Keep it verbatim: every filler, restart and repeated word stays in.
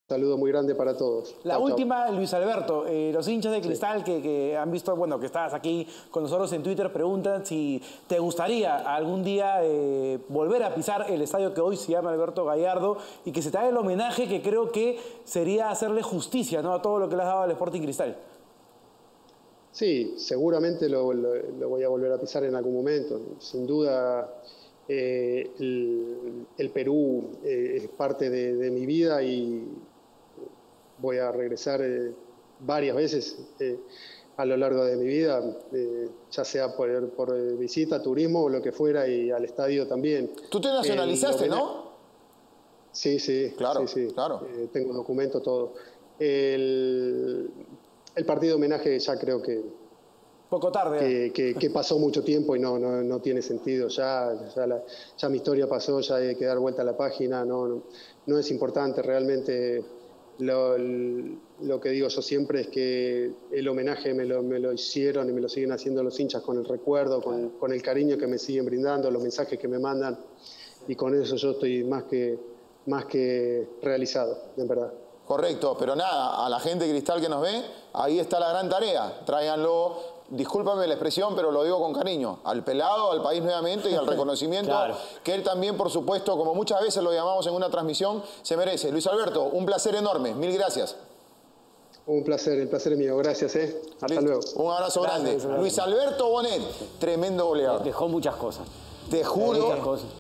Saludo muy grande para todos. La chao, última, chao. Luis Alberto, eh, los hinchas de Cristal sí. que, que han visto, bueno, que estás aquí con nosotros en Twitter, preguntan si te gustaría algún día eh, volver a pisar el estadio que hoy se llama Alberto Gallardo y que se te haga el homenaje que creo que sería hacerle justicia, ¿no?, a todo lo que le has dado al Sporting Cristal. Sí, seguramente lo, lo, lo voy a volver a pisar en algún momento. Sin duda, eh, el, el Perú eh, es parte de, de mi vida y voy a regresar eh, varias veces eh, a lo largo de mi vida, eh, ya sea por, por visita, turismo o lo que fuera, y al estadio también. Tú te nacionalizaste, el, ¿no? Sí, sí, claro, sí, sí. claro. Eh, tengo documento, todo. El, el partido de homenaje ya creo que... Poco tarde. Que, que, que pasó mucho tiempo y no, no, no tiene sentido. Ya, ya, la, ya mi historia pasó, ya hay que dar vuelta a la página. No, no, no es importante realmente. Lo, lo que digo yo siempre es que el homenaje me lo, me lo hicieron y me lo siguen haciendo los hinchas con el recuerdo, con, con el cariño que me siguen brindando, los mensajes que me mandan, y con eso yo estoy más que, más que realizado, en verdad. Correcto, pero nada, a la gente de Cristal que nos ve, ahí está la gran tarea. Tráiganlo, discúlpame la expresión, pero lo digo con cariño, al pelado, al país nuevamente y al reconocimiento claro. que él también, por supuesto, como muchas veces lo llamamos en una transmisión, se merece. Luis Alberto, un placer enorme, mil gracias. Un placer, el placer es mío, gracias, ¿eh? Hasta Listo. luego. Un abrazo gracias, grande. Luis Alberto Bonet, tremendo goleador. Dejó muchas cosas. Te juro. Muchas cosas.